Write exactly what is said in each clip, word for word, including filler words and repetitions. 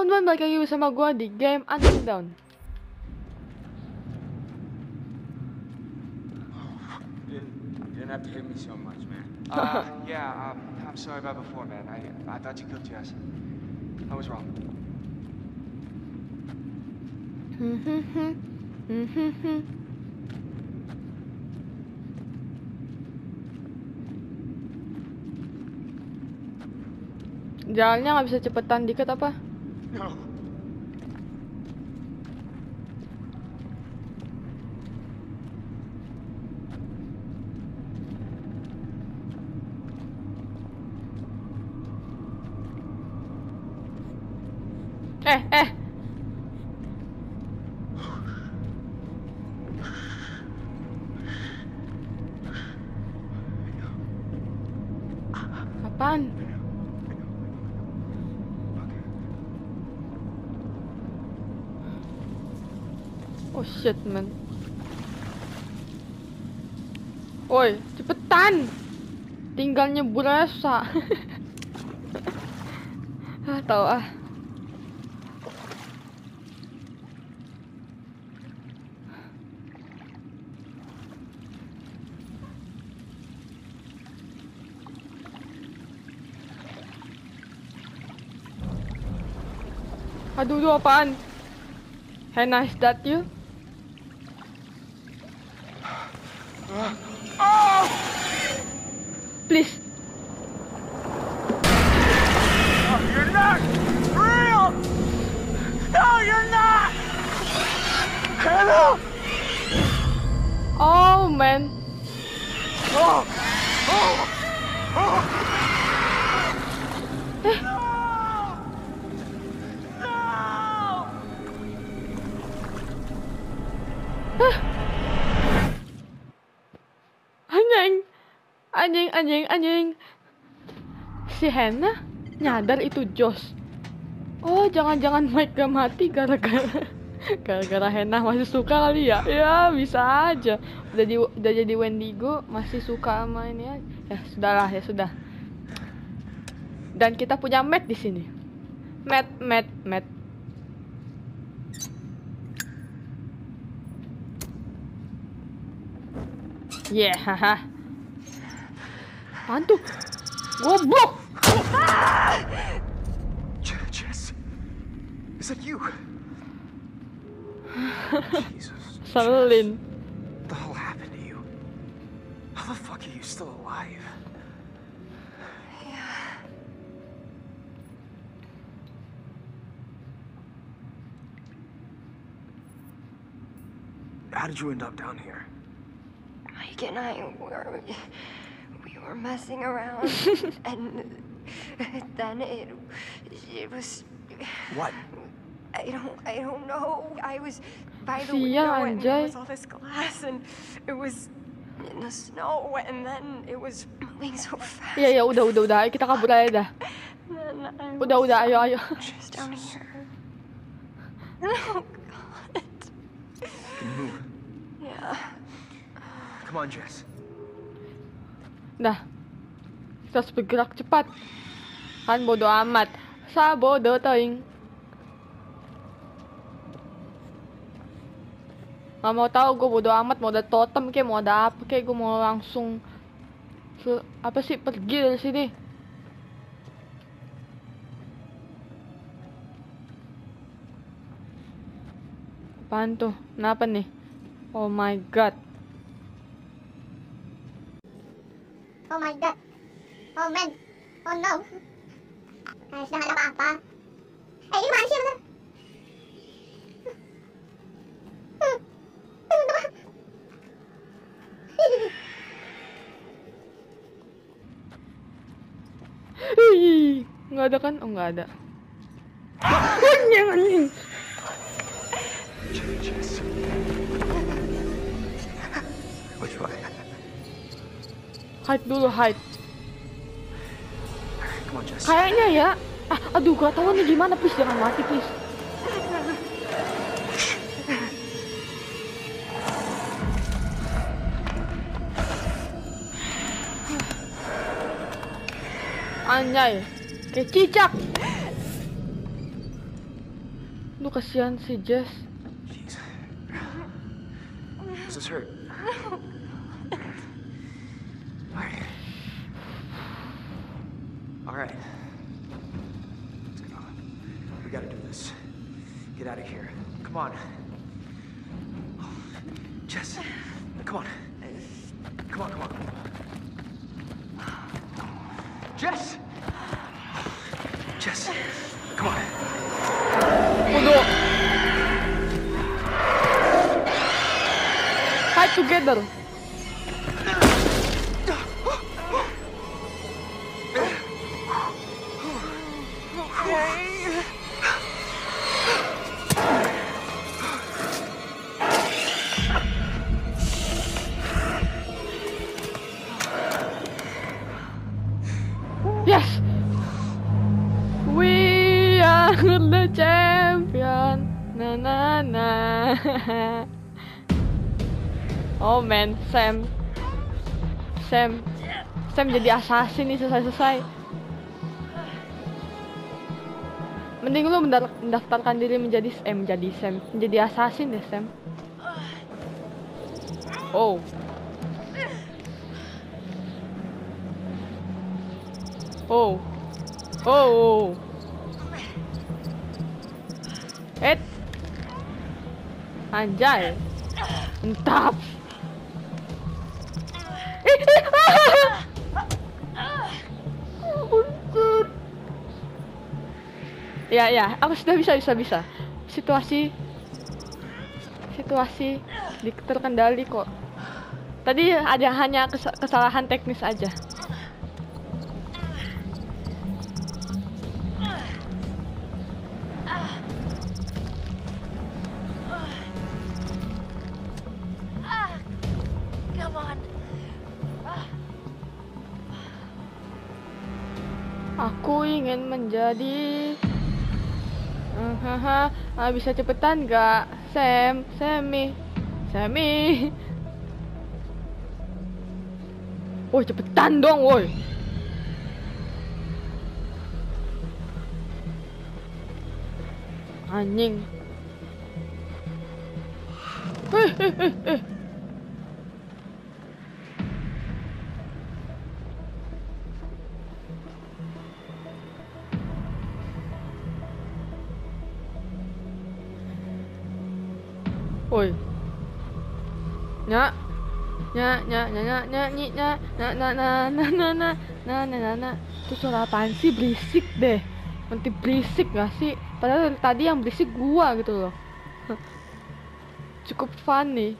teman-teman, balik lagi bersama gue di game Until Dawn. You didn't have to hit me so much, man. Uh, yeah, um, I'm sorry about before, man. I I thought you killed Jess. I was wrong. Jalannya nggak bisa cepetan dikit apa? No. Eh, eh. Apaan? Oh shit, man. Woi, cepetan. Tinggal nyebur rasa. Ah, tahu ah. Aduh, itu apaan? Hannah, is that you? Oh! Please. Oh, you're not real! No, you're not! Hannah! Oh, man. Oh! Oh! Oh! Eh. No! No! Hah? Anjing, anjing, anjing, anjing. Si Hannah nyadar itu Josh. Oh, jangan-jangan Mike gak mati gara-gara gara-gara Hannah masih suka kali ya? Ya bisa aja. Udah di udah jadi Wendigo masih suka sama ini ya. Ya sudahlah, ya sudah. Dan kita punya Matt di sini. Matt, Matt, Matt. Yeah, haha. Apaan tuh? Goblok! Jess, is that you? Jesus. Selin. What the hell happened to you? How the fuck are you still alive? Yeah. How did you end up down here? Mike and I were we were messing around, and then it it was. What? I don't I don't know. I was by the Sial, window and there anjay. was all this glass, and it was in the snow, and then it was moving so fast. Iya, ya udah, udah, udah. Ayo kita kabur aja dah. And then I Udah, was udah, ayo, ayo. just down here. Oh God. Can you move? Yeah. Come on, Jess. Nah, kita harus bergerak cepat. Kan bodo amat. Sa bodo teuing. Gak mau tahu, gue bodo amat. Mau ada totem kayak, mau ada apa kayak, gue mau langsung se- apa sih, pergi dari sini. Apaan tuh? Kenapa nih? Oh my god. Oh my god. Oh man. Oh no. Ay, sedang ada apa-apa. Eh, ini mana sih bener? Hmm. Teman-teman. Ih, nggak ada kan? Oh, nggak ada. Anjing, anjing. Jess. Which way? Hide dulu, hide. Come on, Jess. Kayaknya ya. Ah, aduh, gak tahu nih gimana, please jangan mati, please. Anjay, kayak cicak. kasihan si Jess. Jeez. Does this hurt? Alright. Alright. Let's go. We gotta do this. Get out of here. Come on. Jess. Come on. Come on, come on. Jess! Jess. Come on. Kudu. Fight together. Yes! We are the champion. Na na na. Oh man, Sam. Sam. Sam jadi assassin nih selesai-selesai. Mending lu mendar- mendaftarkan diri menjadi eh, menjadi Sam, menjadi assassin deh, Sam. Oh. Oh. Oh. Eh. Anjay. Entap. Eh, eh. Buntut. Ya, ya, aku sudah bisa, bisa, bisa. Situasi Situasi di- terkendali kok. Tadi ada hanya kes- kesalahan teknis aja. Come on. Aku ingin menjadi Hahaha, ah, bisa cepetan gak? Sam, Sammy, Sammy. Woi, cepetan dong, woi. Anjing. Eh, eh, eh, eh. Woi. Nya. Nya, nya, nya, nya, nya, nyi, nya, na, na, na, na, na, na, na, na, na, na. Itu suara apaan sih? Berisik deh. Nanti berisik gak sih? Padahal tadi yang berisik gua gitu loh. Cukup funny.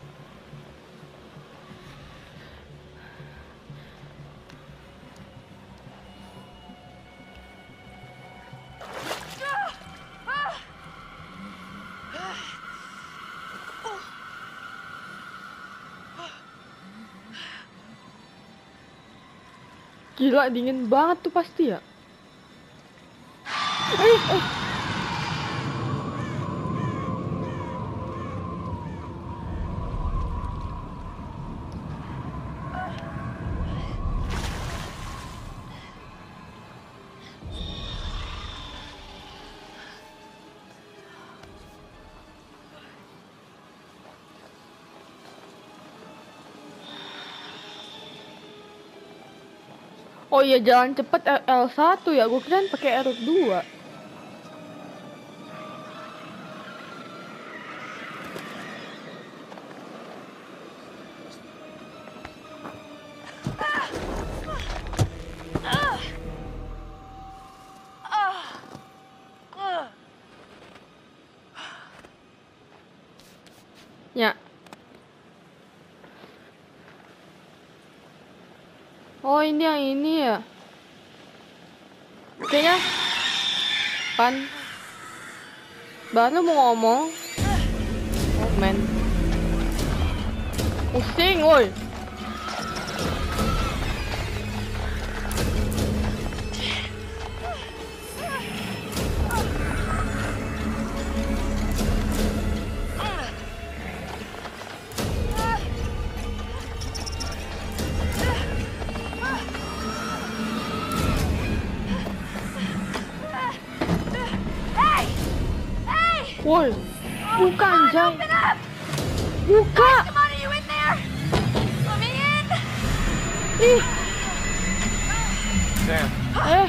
Gila, dingin banget tuh pasti ya. Eh, eh. Oh iya, jalan cepet L satu ya, gue kirain pakai R dua. Ya. Oh, ini yang ini ya. Kayaknya kan baru mau ngomong. Oh man. Pusing, woi. Woi, buka anjay. Buka. Come on, are you in there? Let me in. Ih, Sam. eh.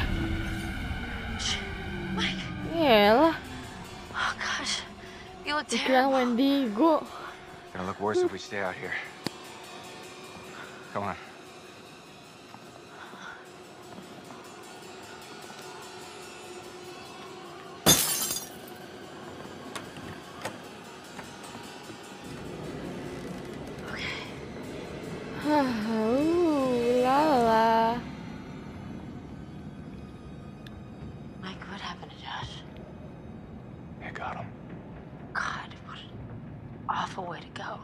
Mike. Yelah, Oh gosh, you look pikiran terrible. Wendigo. Gonna look worse if we stay out here. Come on. Ooh, la la. Mike, what happened to Josh? I got him. God, what an awful way to go.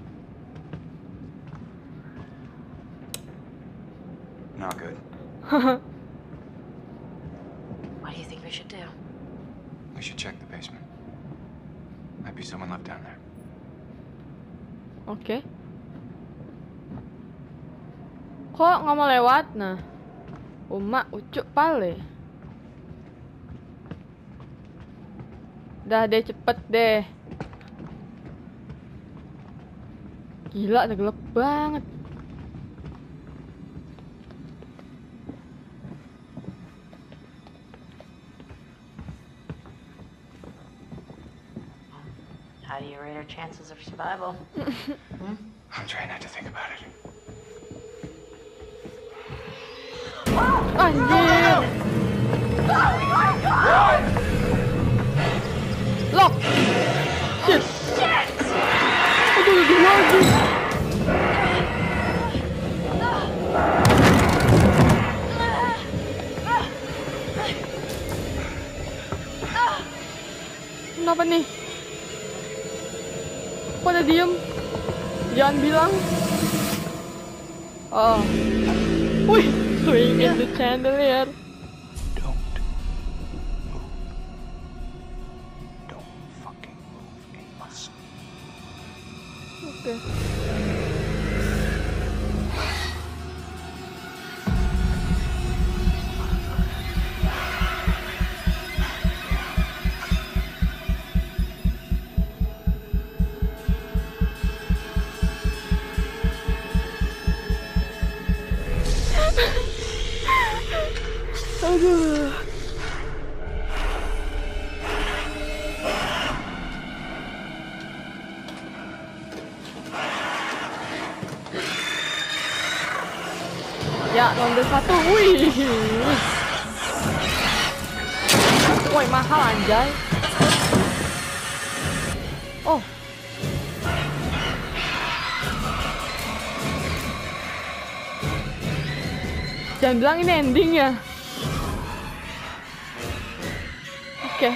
Not good. What do you think we should do? We should check the basement. Might be someone left down there. Oke. Kok nggak mau lewat? Nah, Uma, Ucuk, Pale. Dah deh, cepet deh. Gila, udah gelap banget. How do you rate our chances of survival? hmm? I'm trying not to think about it. Anjir. Lock. Shit. Aduh, aduh, aduh. Kenapa nih? Pada diem? Jangan bilang. Oh. Wih, swing in the chandelier. Don't move. Don't fucking move a muscle. Oke. Aduh. Ya, nomor satu, wih. Woi, mahal anjay. Oh. Jangan bilang ini ending ya. Oke.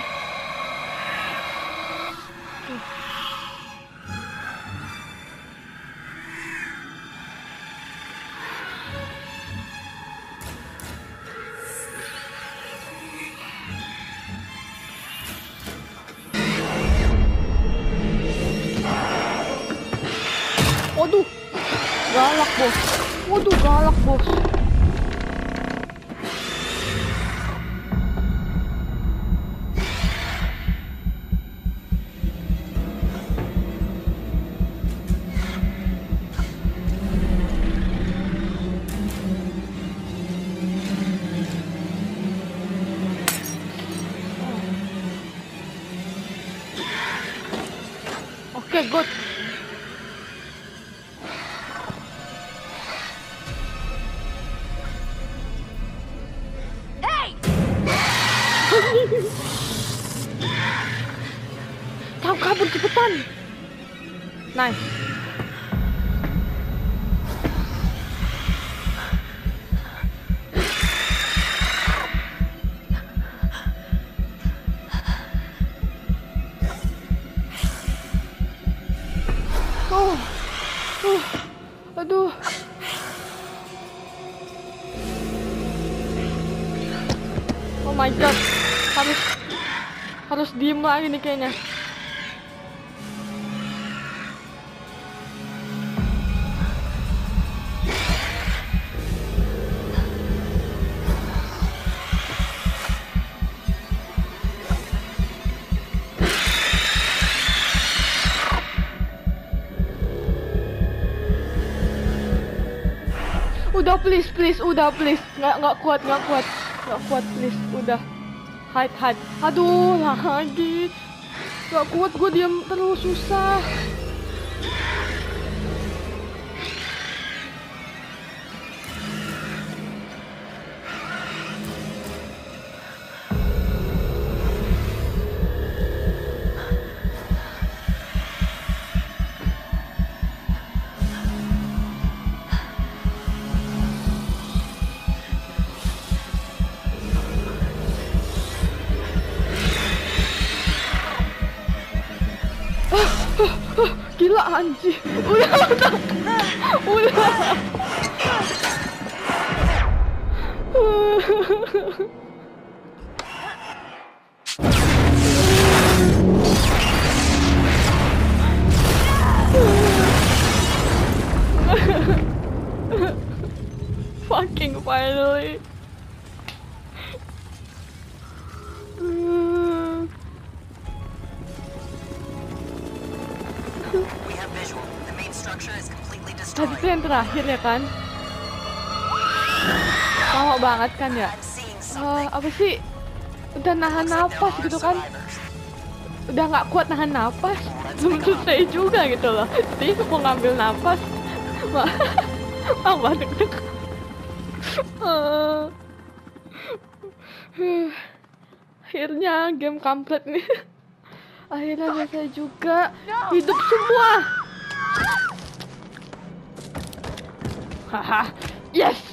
Waduh, galak bos. Waduh, galak bos. Oke, good. Hey! Kau kabur cepetan. Nice. Oh, uh, aduh. Oh my god, harus harus diem lagi nih kayaknya. udah please, please, udah please. Nggak, nggak kuat, nggak kuat. Nggak kuat, please, udah. Hide, hide. Aduh, lagi. Nggak kuat, gue diam terus, susah. Gila anjir. Udah, udah. Udah. Fucking finally. Tadi itu yang terakhir ya kan? Lama banget kan ya? Uh, apa sih? Udah nahan napas gitu kan? Udah nggak kuat nahan napas, belum selesai juga gitu loh. Jadi mau ngambil napas, malah deg-deg. Uh, akhirnya game kampret nih. Akhirnya selesai juga. Hidup semua. Haha, yes.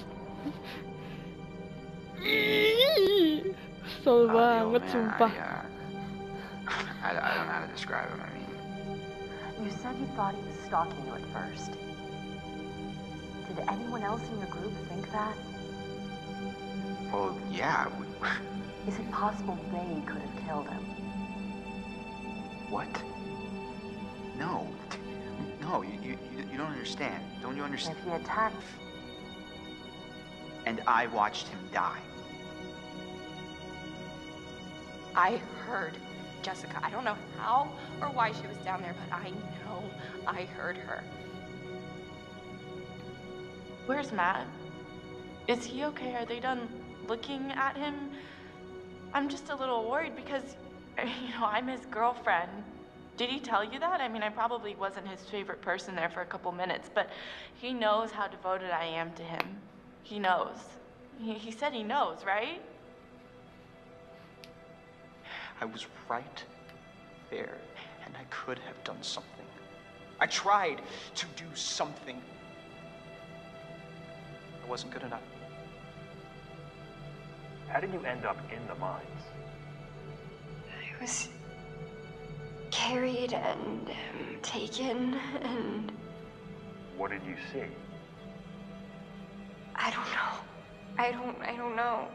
Kesel banget, sumpah. I, uh, I, I don't know how to describe him. I mean, you said you thought he was stalking you at first. Did anyone else in your group think that? well, yeah. We, Is it possible they could have killed him? what? No, no. You, you, you don't understand. Don't you And understand? if he attacked, And I watched him die. I heard Jessica. I don't know how or why she was down there, but I know I heard her. Where's Matt? Is he okay? Are they done looking at him? I'm just a little worried because, you know, I'm his girlfriend. Did he tell you that? I mean, I probably wasn't his favorite person there for a couple minutes, but he knows how devoted I am to him. He knows. He, he said he knows, right? I was right there, and I could have done something. I tried to do something. I wasn't good enough. How did you end up in the mines? I was carried and um, taken, and What did you see? I don't know. I don't, I don't know.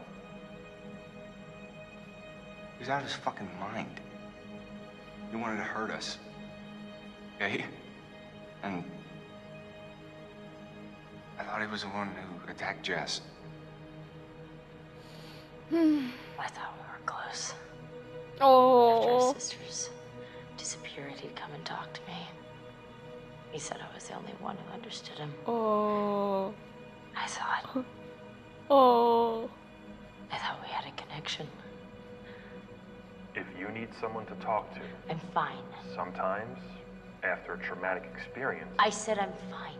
He was out of his fucking mind. He wanted to hurt us. Okay? And I thought he was the one who attacked Jess. I thought we were close. After Oh. his sisters disappeared, he'd come and talk to me. He said I was the only one who understood him. Oh. I thought, Oh. I thought we had a connection. If you need someone to talk to, I'm fine. sometimes, after a traumatic experience, I said I'm fine.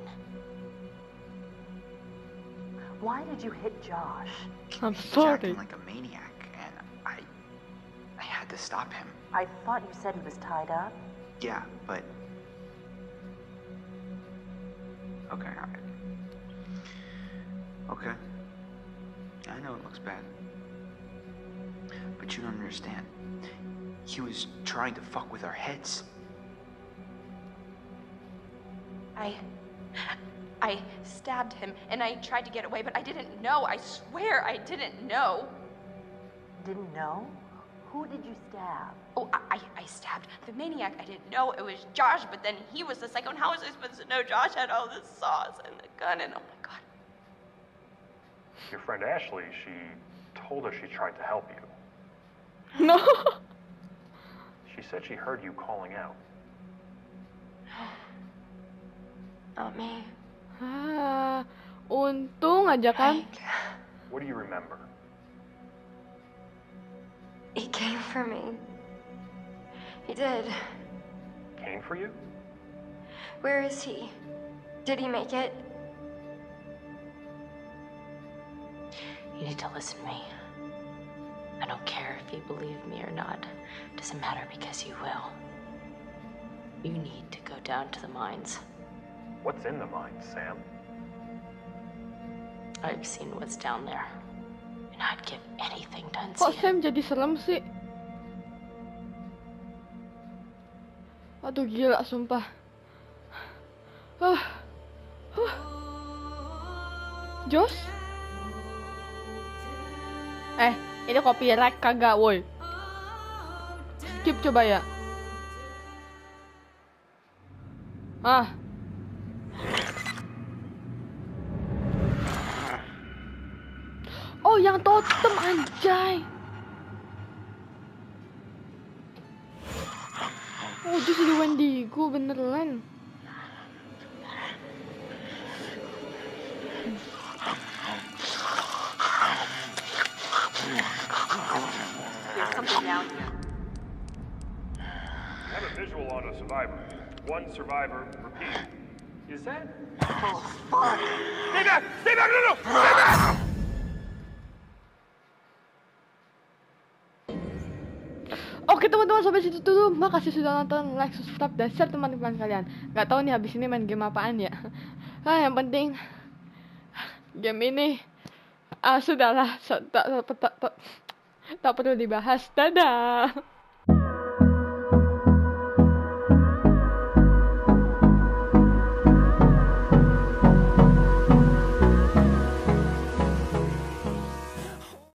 Why did you hit Josh? I'm He was sorry. acting like a maniac, and I... I had to stop him. I thought you said he was tied up. Yeah, but... Okay, all right. Okay. I know it looks bad. But you don't understand. He was trying to fuck with our heads. I... I stabbed him, and I tried to get away, but I didn't know. I swear I didn't know. Didn't know? Who did you stab? Oh, I, I, I stabbed the maniac. I didn't know it was Josh, but then he was the psycho, and how was I supposed to know Josh had all this sauce and the gun, and oh my god. your friend Ashley, she told her she tried to help you. No. She said she heard you calling out. Not me. Ah. Untung aja kan. Mike, What do you remember? he came for me. He did. Came for you? Where is he? Did he make it? You need to listen to me. I don't care if you believe me or not. Doesn't matter because you will. You need to go down to the mines. What's in the mine, Sam? I've seen what's down there. And I'd give anything to Kok unsee it. Sam jadi serem sih? Aduh gila sumpah. Huh. Huh. Josh? Eh, ini copyright kagak woi. Skip coba ya. Ah. Oh, yang totem anjay. Oh, itu si Wendigo beneran. There's something down here. I have a visual on a survivor. One survivor, repeat. Is that? Oh, fuck. Stay back! Stay back! No, no! Stay back! Oke teman-teman, sampai situ dulu. Makasih sudah nonton, like, subscribe, dan share teman-teman kalian. Gak tahu nih habis ini main game apaan ya. Ah, yang penting game ini ah sudahlah, tak, tak, tak, tak, tak perlu dibahas. Dadah.